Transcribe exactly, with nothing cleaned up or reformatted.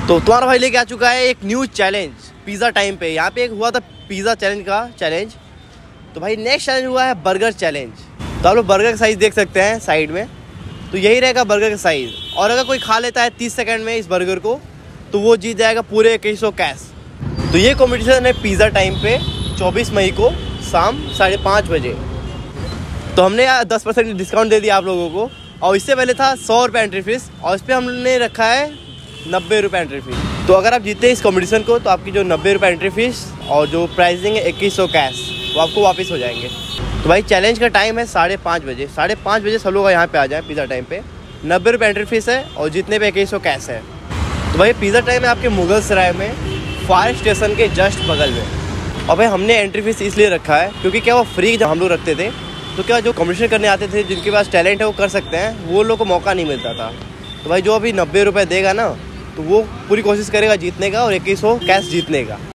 तो तुम्हारा भाई लेके आ चुका है एक न्यू चैलेंज पिज़्ज़ा टाइम पे। यहाँ पे एक हुआ था पिज़्ज़ा चैलेंज का चैलेंज, तो भाई नेक्स्ट चैलेंज हुआ है बर्गर चैलेंज। तो आप लोग बर्गर का साइज़ देख सकते हैं साइड में, तो यही रहेगा बर्गर का साइज़। और अगर कोई खा लेता है तीस सेकंड में इस बर्गर को तो वो जीत जाएगा पूरे इक्कीस सौ कैश। तो ये कॉम्पिटिशन है पिज़्ज़ा टाइम पे चौबीस मई को शाम साढ़े पाँच बजे। तो हमने दस परसेंट डिस्काउंट दे दिया आप लोगों को, और इससे पहले था सौ रुपये एंट्री फीस और इस पर हमने रखा है नब्बे रुपये एंट्री फीस। तो अगर आप जीतते हैं इस कॉम्पिटिशन को तो आपकी जो नब्बे रुपये एंट्री फीस और जो प्राइसिंग है इक्कीस सौ कैश वो आपको वापस हो जाएंगे। तो भाई चैलेंज का टाइम है साढ़े पाँच बजे साढ़े पाँच बजे सब लोग यहाँ पे आ जाएं पिज़्ज़ा टाइम पे। नब्बे रुपये एंट्री फीस है और जितने पे इक्कीस सौ कैश है। तो भाई पिज़्ज़ा टाइम है आपके मुगल सराय में फायर स्टेशन के जस्ट बगल में। और भाई हमने एंट्री फीस इसलिए रखा है क्योंकि क्या वो फ्री जब हम लोग रखते थे तो क्या जो कॉम्पिटिशन करने आते थे जिनके पास टैलेंट है वो कर सकते हैं, वो लोग को मौका नहीं मिलता था। तो भाई जो अभी नब्बे रुपये देगा ना तो वो पूरी कोशिश करेगा जीतने का और इक्कीस सौ कैश जीतने का।